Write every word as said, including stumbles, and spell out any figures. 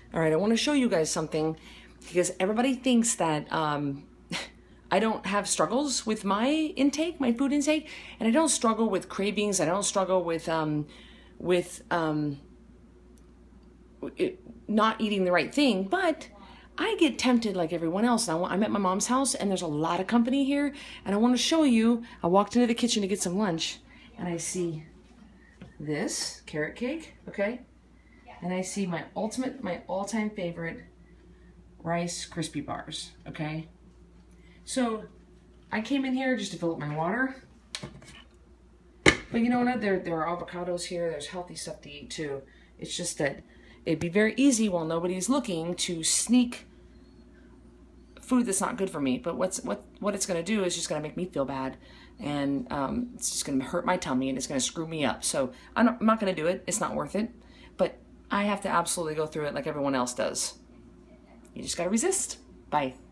All right, I want to show you guys something because everybody thinks that um, I don't have struggles with my intake, my food intake, and I don't struggle with cravings. I don't struggle with um, with um, it, not eating the right thing, but I get tempted like everyone else. Now, I'm at my mom's house and there's a lot of company here, and I want to show you. I walked into the kitchen to get some lunch, and I see this carrot cake, okay? And I see my ultimate, my all-time favorite Rice Krispie bars, okay? So I came in here just to fill up my water. But you know what? There, there are avocados here. There's healthy stuff to eat too. It's just that it'd be very easy while nobody's looking to sneak food that's not good for me. But what's what what it's gonna do is just gonna make me feel bad, and um, it's just gonna hurt my tummy and it's gonna screw me up. So I'm not, I'm not gonna do it. It's not worth it. But I have to absolutely go through it like everyone else does. You just gotta resist. Bye.